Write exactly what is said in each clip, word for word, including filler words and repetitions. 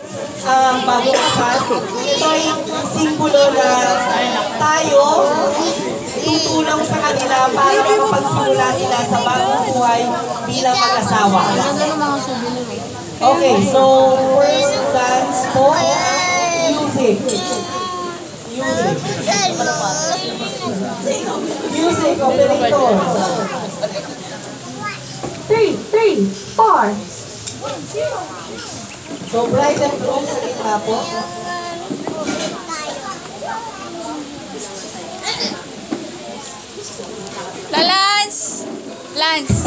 ang bagong kasal. Ito ay simbolo na tayo tutulong sa kanila para makapagsimula sila sa bagong buhay bilang mag-asawa. Okay, so first dance po, music. Music. Music, operator. Three, three, four. So bride and groom sa gitna po. La Lance! Lance!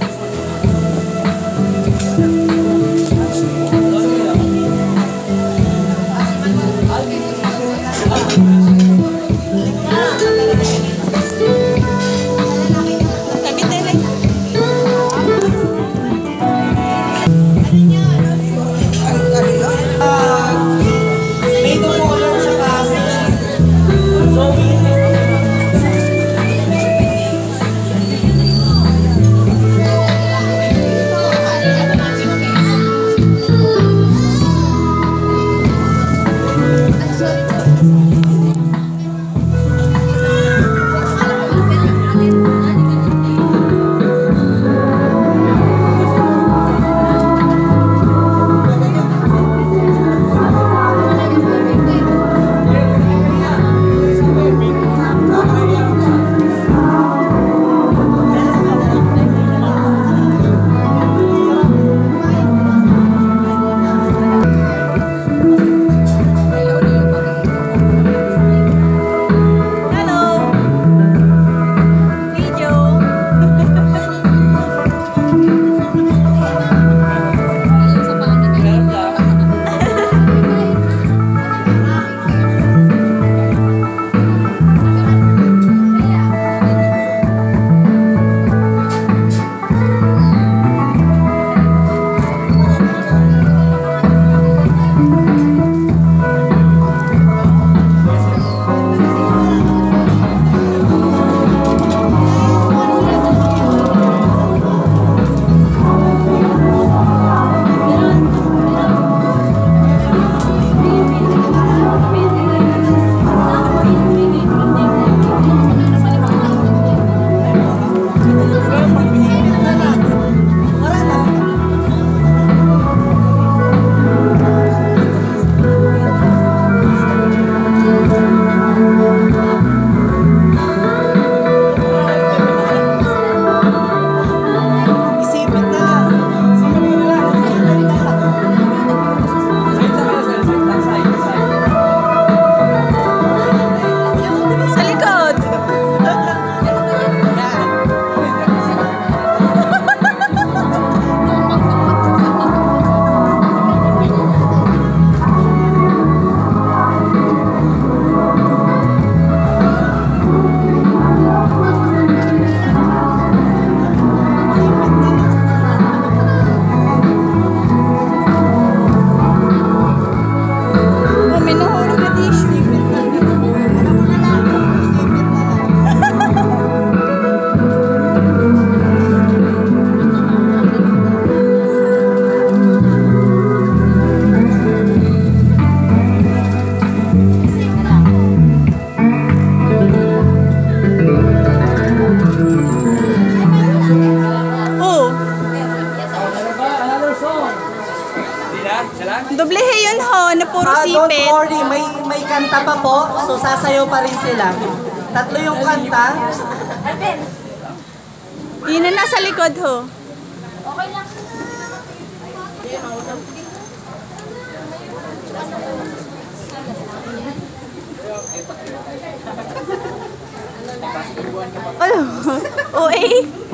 Doblehe yun ho, na puro ah, sipit. Don't worry, may, may kanta pa po, so sasayaw pa rin sila. Tatlo yung kanta. Yun na nasa likod ho. Okay lang. Ano? O eh?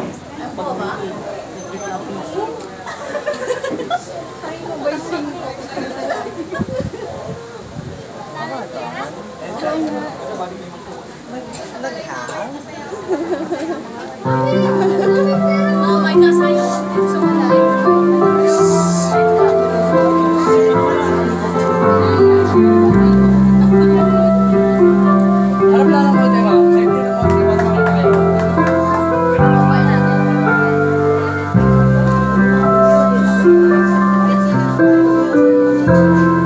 Oh my God, sayang. So Thank you.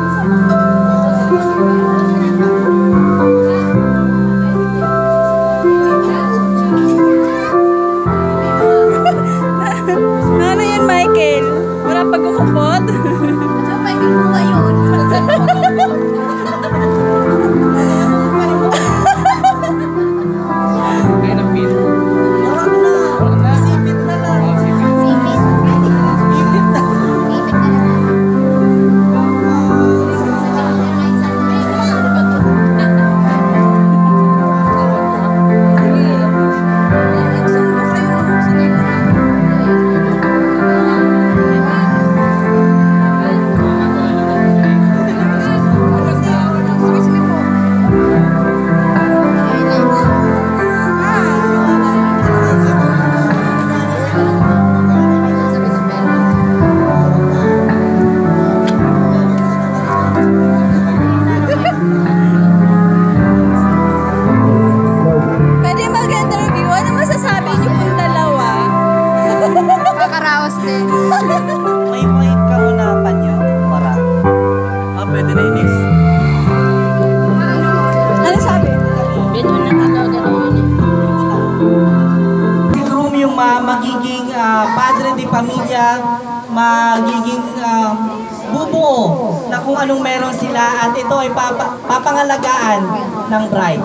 na kung anong meron sila at ito ay papa, papangalagaan ng bride.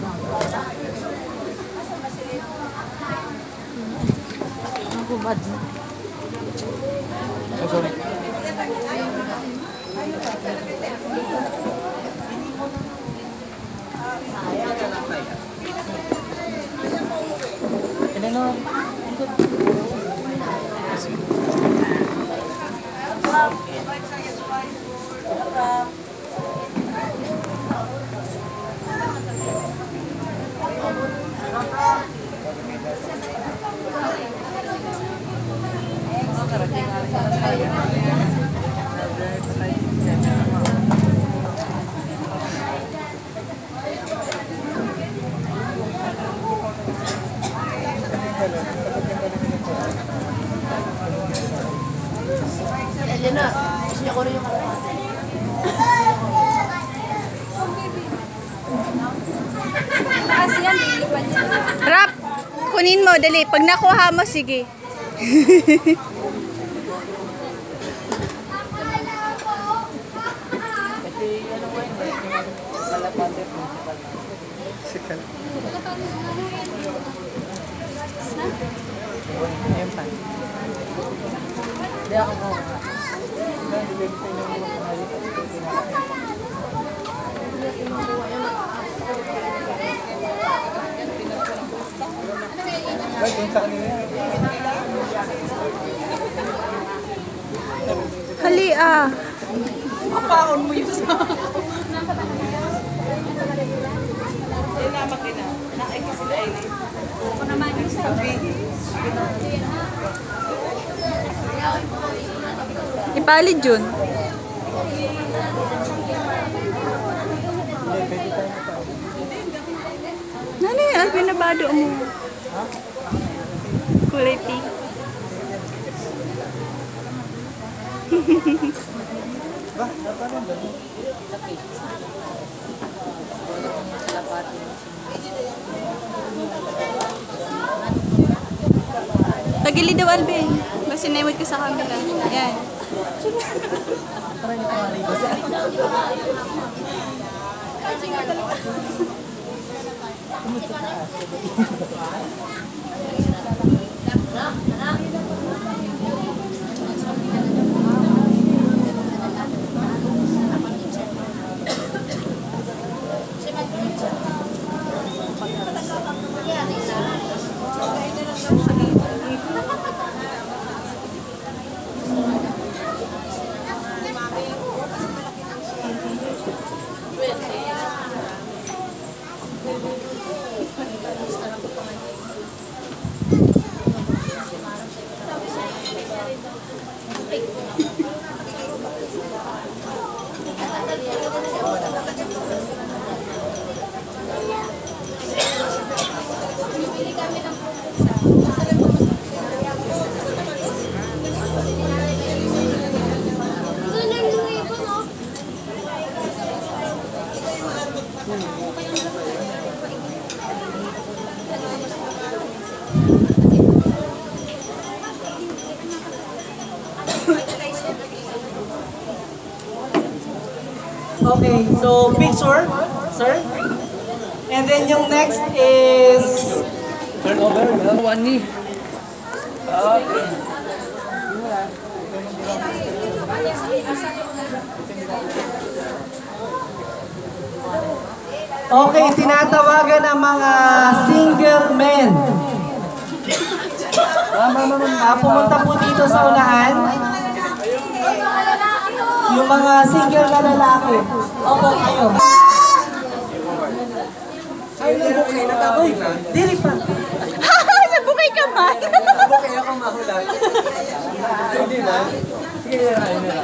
Eleanor. Eleanor, gusto niyo ko rin yung Rap! Kunin mo, dali. Pag nakuha mo, sige. Hali ah. papaon mo yung sa ako. Ako naman yung sabi. Ipalid yun. Ano yan? Pinabado mo. Kulay pink. Tagili daw, Alvin. Basta sinemod ka sa camera. Ayan. Okay, so picture, sir. And then yung next is Turn over, one knee. okay, tinatawagan ng mga single men. Ah, pumunta po dito sa unahan. Yung mga single na lalaki. Opo, kayo. Ay, nabukay na taboy. Dili pa. Nabukay ka man. Nabukay ako mahulat. Hindi ba? Sige, ayun na.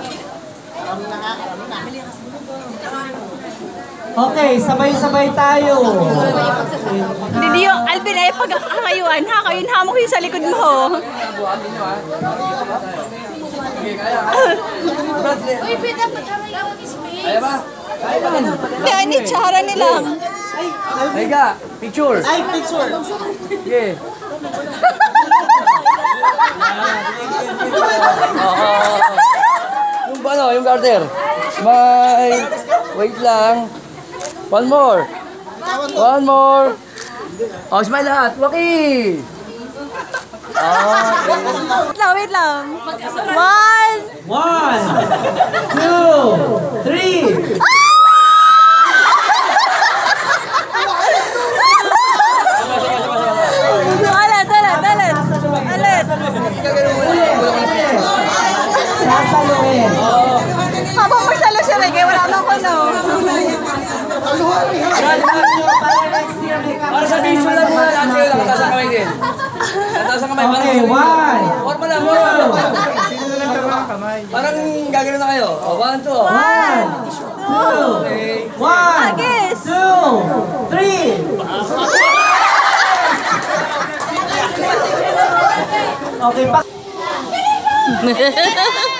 Okay, sabay-sabay tayo. Hindi yung Alvin ay pagkakayuan ha. Kayo hamo ko yung sa likod mo. Uy, pwede pa kami yung space. Kaya ba? Hindi, hindi. Tsara nilang. Teka, picture. Ay, picture. Sige. ano, yung garter. Smile. Wait lang. One more. One more. Oh, smile lahat. Waki. Okay. Wait lang, wait lang. One. One, two, three. Ulit, ulit, ulit. Ulit. Sasaluhin. Habang magsalo siya, Ray, kaya wala nang kuno. Para next year may Para sa visual lang muna natin kayo lang kataas ang kamay din. Kataas ang kamay. Okay, one. One mo lang, one. Parang gagano na kayo. Oh, one, two. One, two, Okay. one, Agis. two, three. Okay, pa.